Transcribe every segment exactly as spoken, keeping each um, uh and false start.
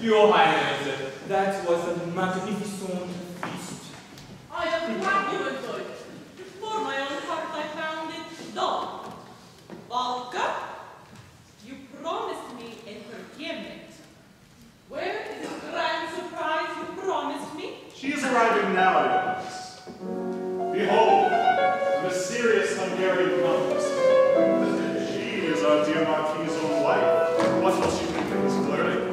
Your Highness, that was a magnificent feast. I am glad you enjoyed it. For my own part, I found it dull. Valka, you promised me entertainment. Where is the grand surprise you promised me? She is arriving now, Your Highness. Behold, the mysterious Hungarian comes. She is our dear Marquis's own wife. What will she think of this flirting?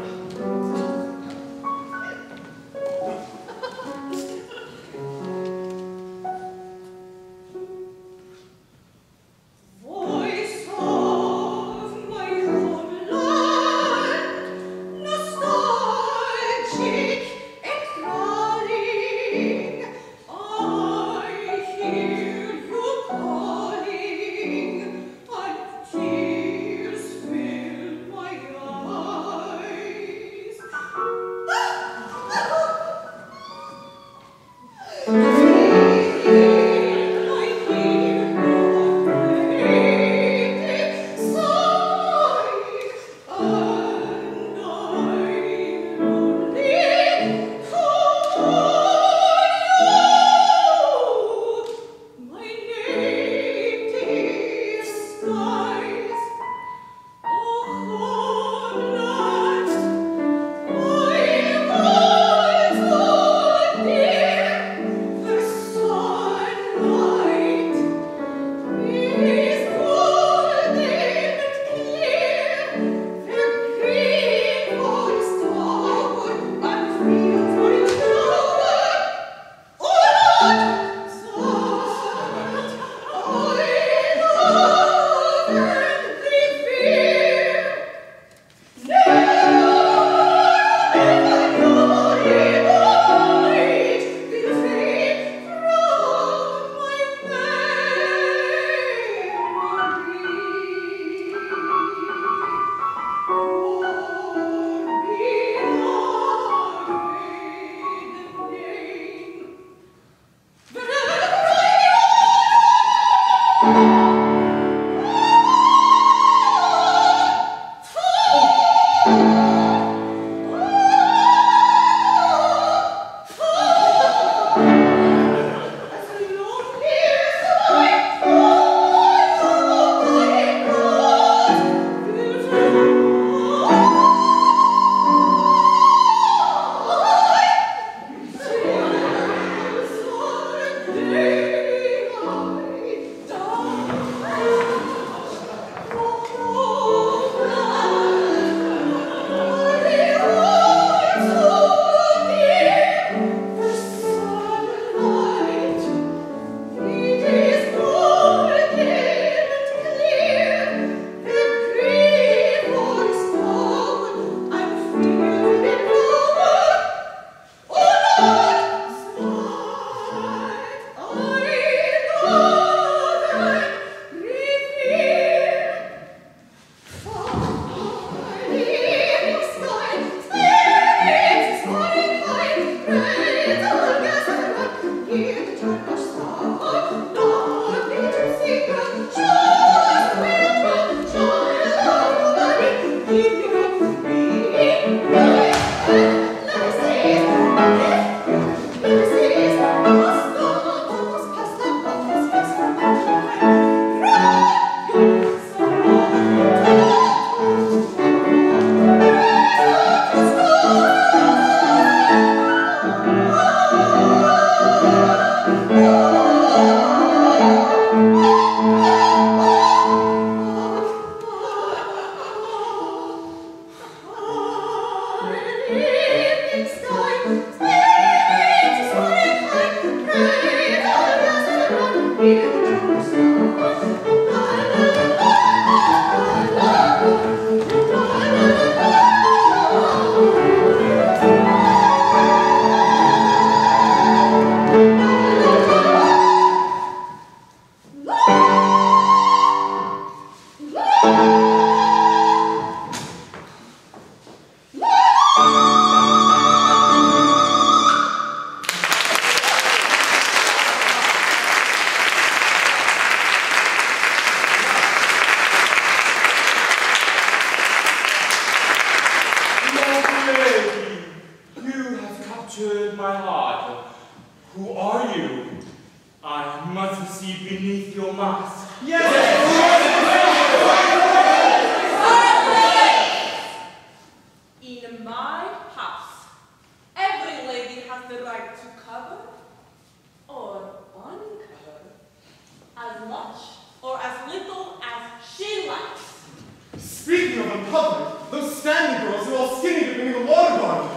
Stanley girls are all skinny dipping in the water garden.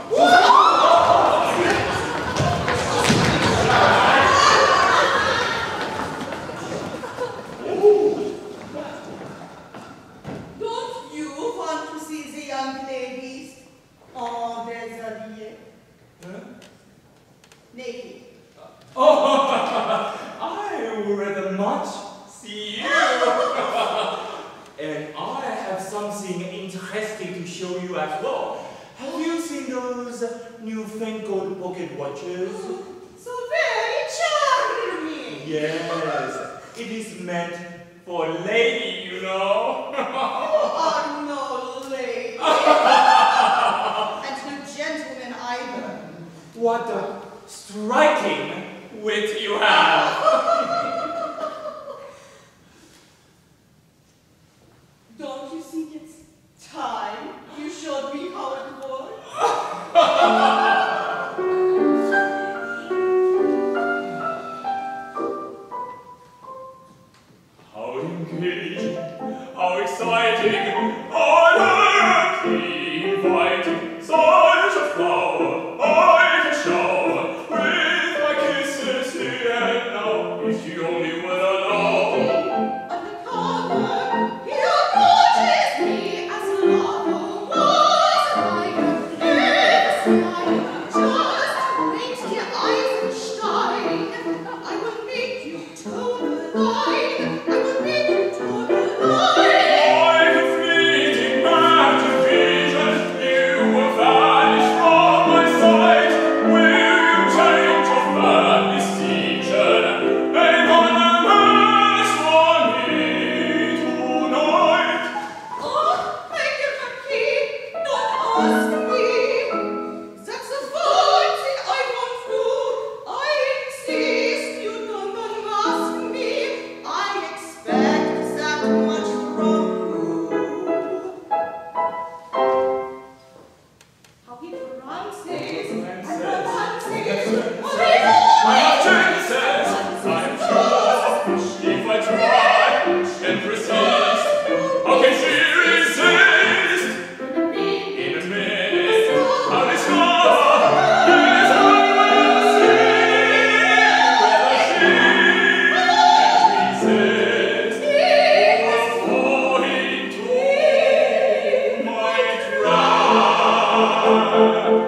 Don't you want to see the young ladies en déshabillé? Huh? Naked. Oh, I would rather much see you. And I have something interesting to show you as well. Have you seen those newfangled pocket watches? So very charming. Yes, it is meant for a lady, you know. You are no lady. And no gentleman either. What a striking wit you have. Don't you think it's time you showed me how it works? How engaging, how exciting, how happy, inviting, such a flower, I can shower with my kisses here and now, if you only would allow. Undercover, you noticed me as a lover was I never smile, just makes your eyes shine. I will make you toe the line. I will make you toe the line. Like a fleeting magic vision, you will vanish from my sight. Will you change your firm decision and ornaments for me tonight? Oh, my dear Marquis, don't ask me. That's a fine thing I won't do. I insist you don't unmask me. I expect that much from you. How he prances and romances. I have chances, I am sure, if I try and persist, how can she resist? In a minute, I'll discover, yes, I will see whether she can resist or fall into my trap.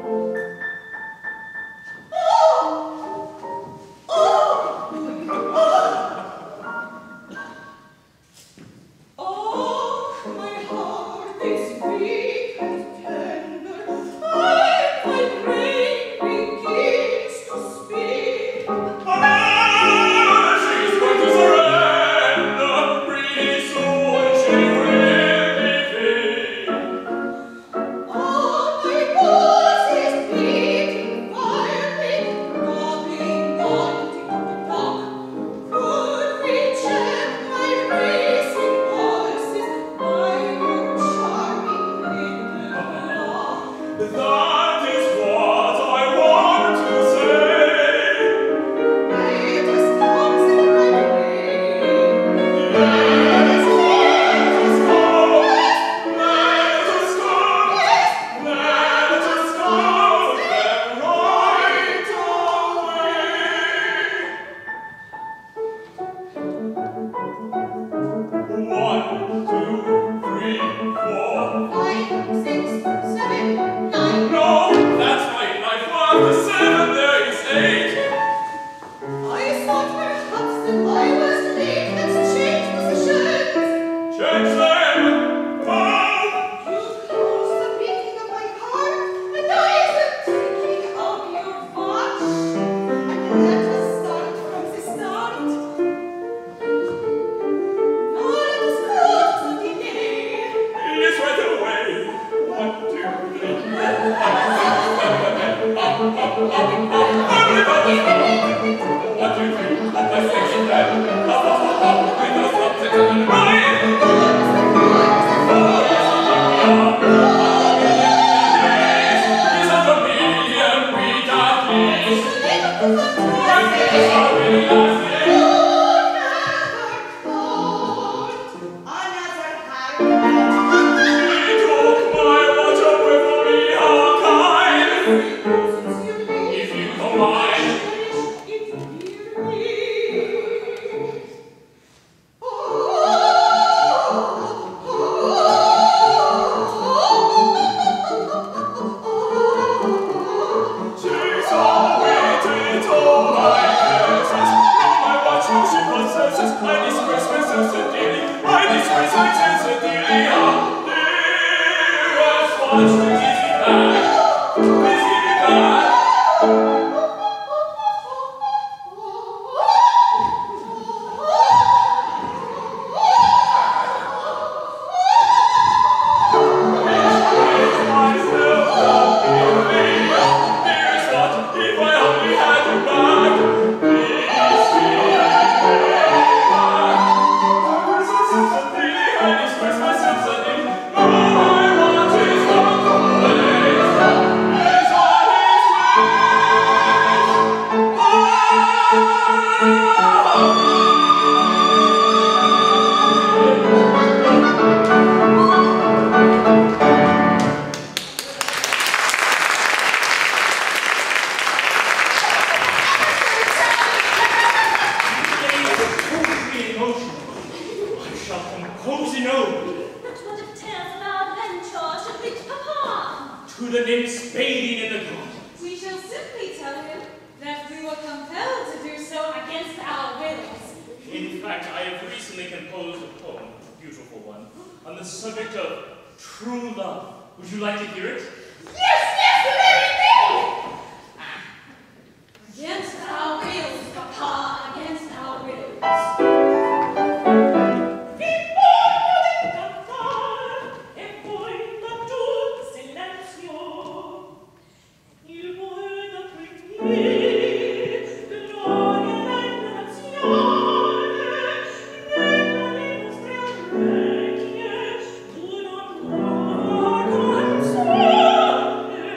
Oh, my heart is weak and tender, and my brain begins to speak. Ah, she's going to surrender. Pretty soon she will be free. Oh, my pulse is beating wildly, throbbing on tick-tock. Could we check my racing pulses by your charming little law? That is what I want to say. It just comes in my way. Let us go, Let us go. Let us go. Let us go then right away. One, two, three, four. five, six, seven, nine. No, that's right. I thought the seven there is eight. I thought perhaps that I was late. Let's change positions. Change them. Oh, You caused the beating of my heart, and I am thinking of your watch. And let us start from the start. Now let us go to the day. it's right away. One, two, three. One, two, three. Let's fix it then. Up, up, up, up. We don't stop to turn it right. Is that a million we got please? It's our really last day. Another heart. We took my To the nymphs bathing in the garden. We shall simply tell him that we were compelled to do so against our wills. In fact, I have recently composed a poem, a beautiful one, on the subject of true love. Would you like to hear it? Yes, yes, let it be! Against our wills, Papa, against our wills. Thank you.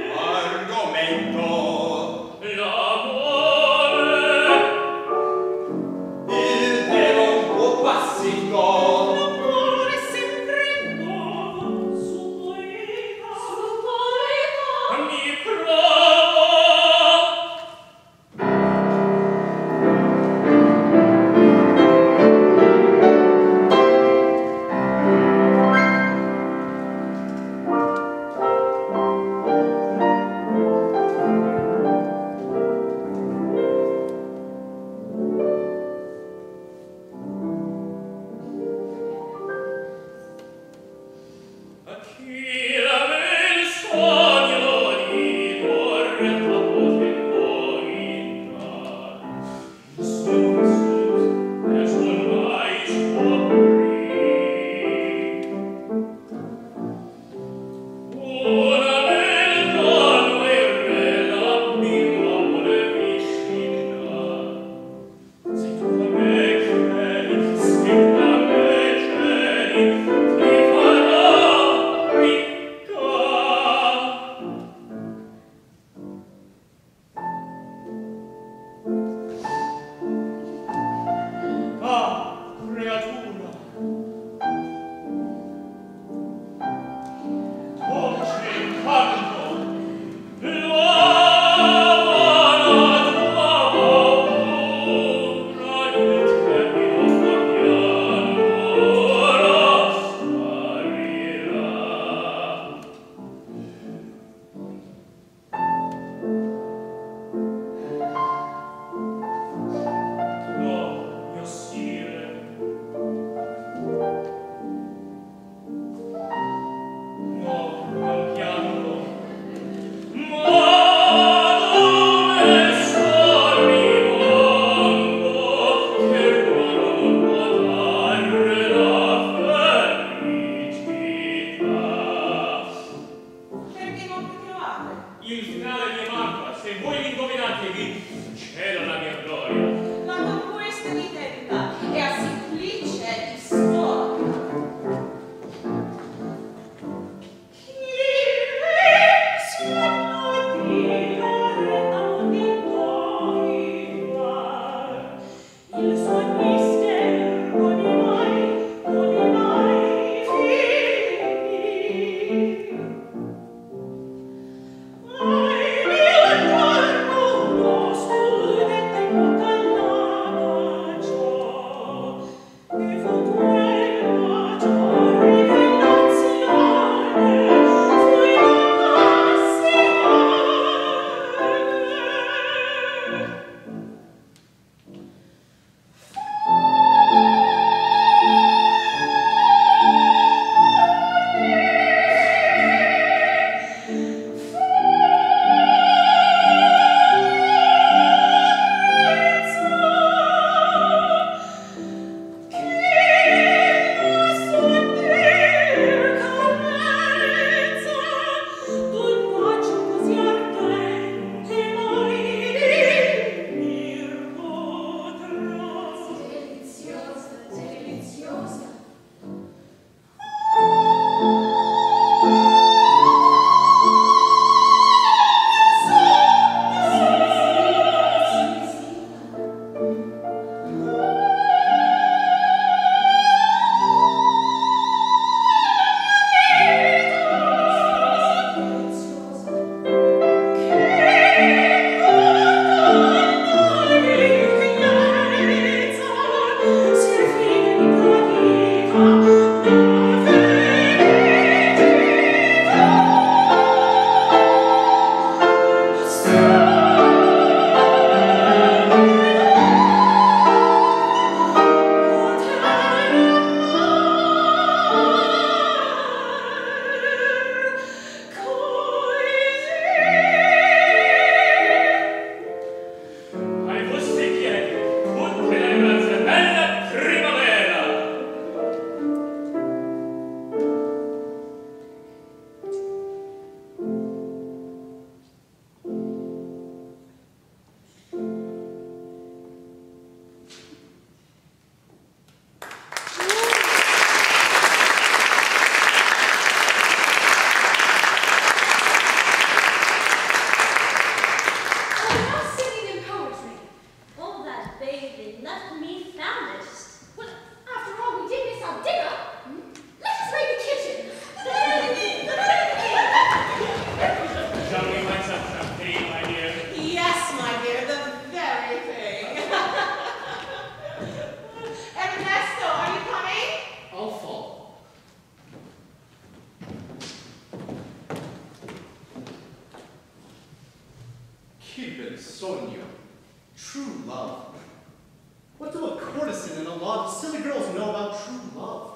Qu'il bel sogno. True love. What do a courtesan and a lot of silly girls know about true love?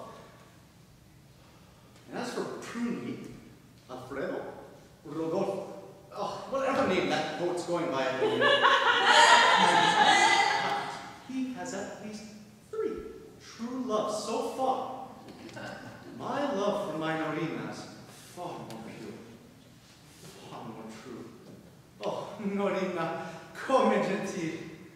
And as for Pruni, Alfredo, Rodolfo, oh, whatever name that poet's going by at the moment, he has at least three true loves so far. My love for my Norina is far more pure, far more true. Oh, Norina, come gentil.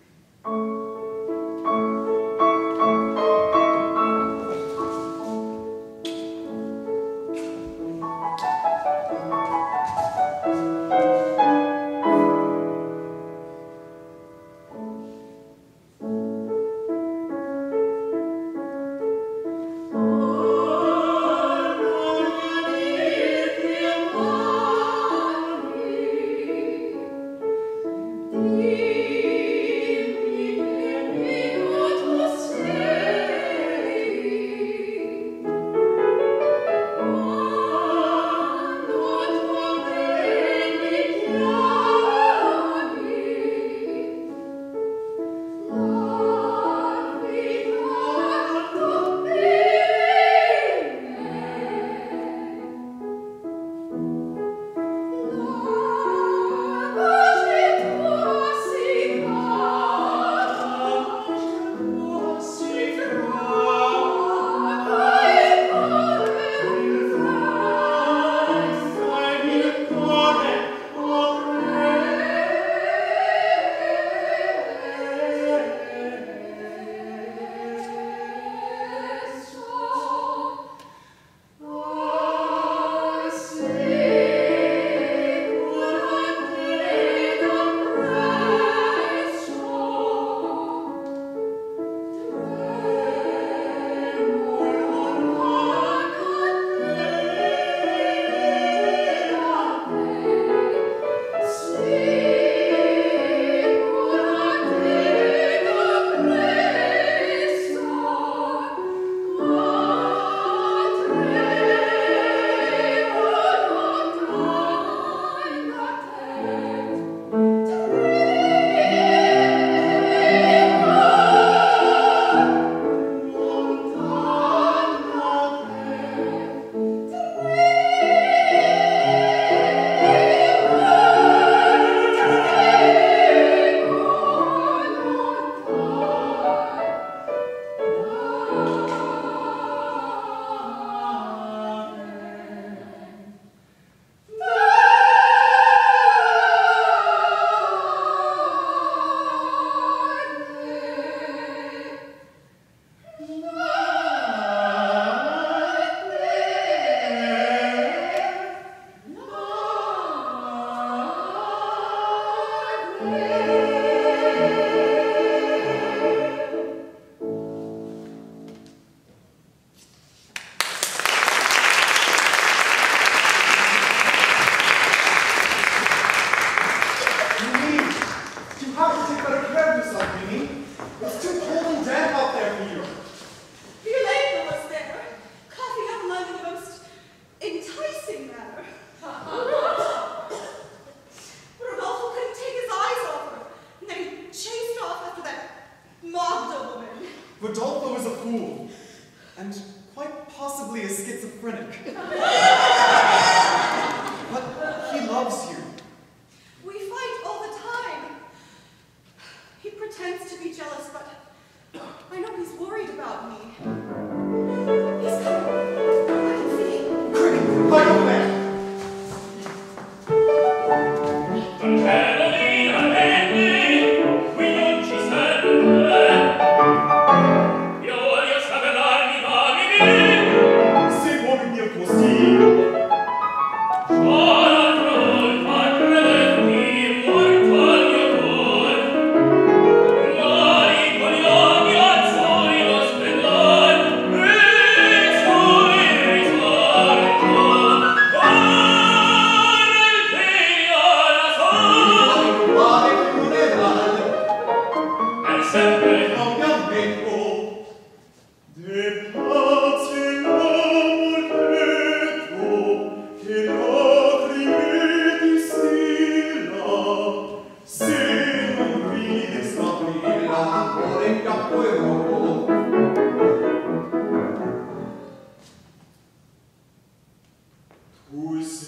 Rodolfo is a fool, and quite possibly a schizophrenic. But he loves you. We fight all the time. He pretends to be jealous, but I know he's worried about me. He's coming. I can see. Quick, hide over there! Che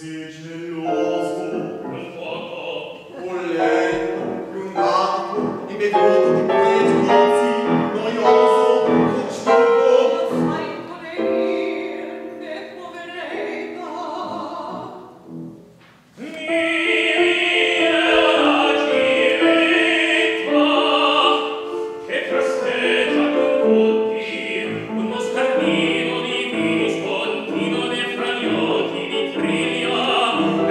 sei geloso. Un poco. Volendo, più nato, imbevuto di pregiudizi, noioso, congiugo. Lo sai voler, che poveretta. Mia ragiretta, che trasteggia tutti, uno scardino di discontinuo ne fra gli occhi di triglia,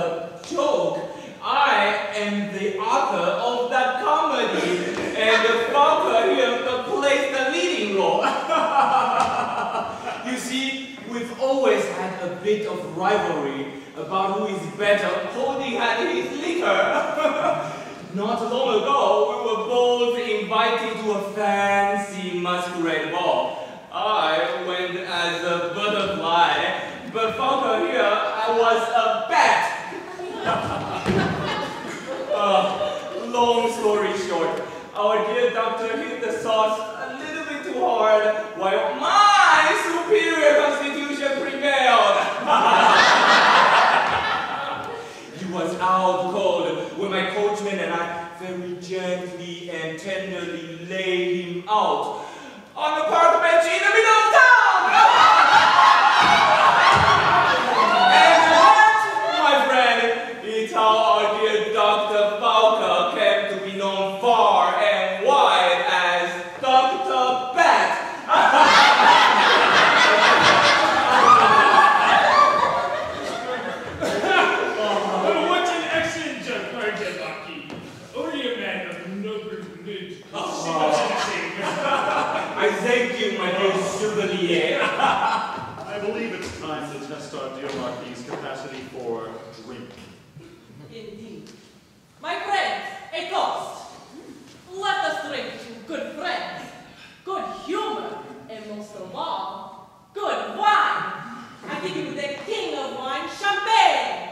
a joke. I am the author of that comedy, and Falco here plays the leading role. You see, we've always had a bit of rivalry about who is better holding at his liquor. Not long ago, we were both invited to a fancy masquerade ball. I went as a butterfly, but Falco here, I was a bat. uh, long story short, our dear doctor hit the sauce a little bit too hard, while my superior constitution prevailed. He was out cold when my coachman and I very gently and tenderly laid him out on the park bench in the middle of town. And that, my friend, is how our dear Doctor Falco came to be known far and wide as Doctor Bat. What an excellent joke, my dear Marquis. Only a man of noble mood. I thank you, my dear Chevalier. I believe it's time to test our dear Marquis's capacity for drink. Indeed. My friends, a toast. Let us drink to good friends, good humor, and most of all, good wine. I give you the king of wine, champagne.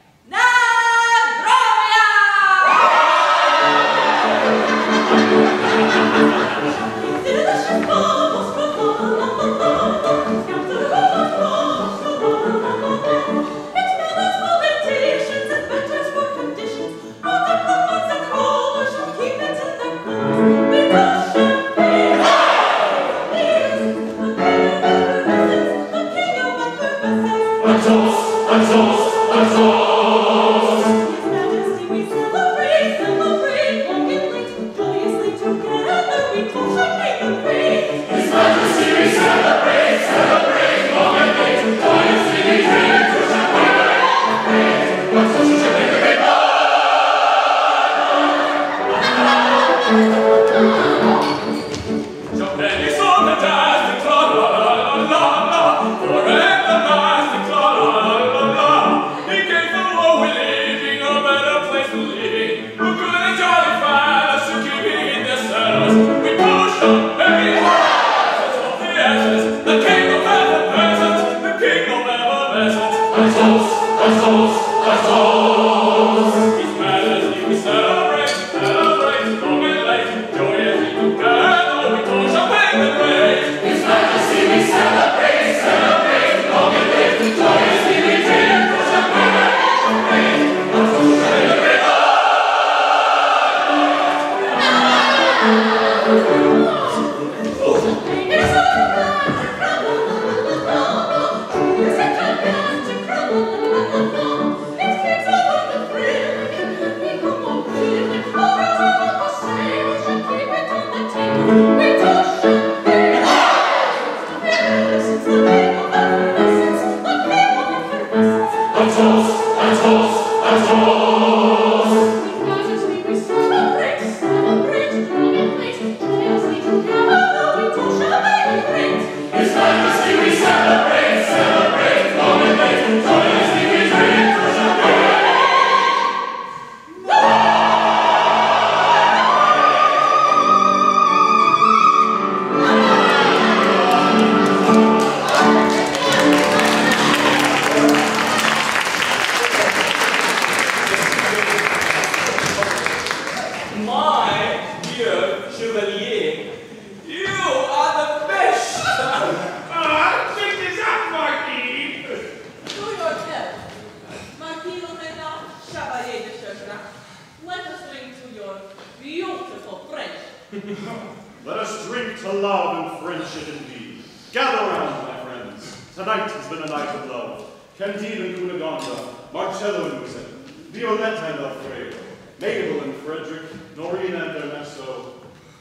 Let us drink to love and friendship indeed. Gather round, my friends. Tonight has been a night of love. Candide and Cunegonda, Marcello and Lucette, Violetta and Alfredo, Mabel and Frederick, Noreen and Ernesto,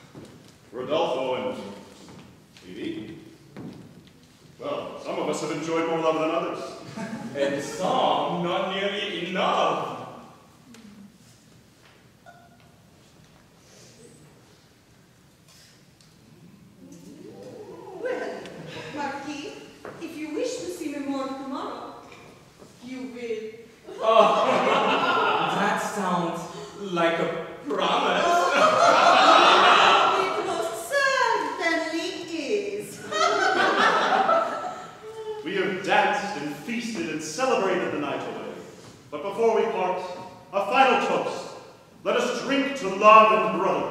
Rodolfo and Phoebe. Well, some of us have enjoyed more love than others. and some not nearly enough. Well, Marquis, if you wish to see me more tomorrow, you will. Oh, that sounds like a promise. It most certainly is. We have danced and feasted and celebrated the night away. But before we part, a final toast. Let us drink to love and brotherhood.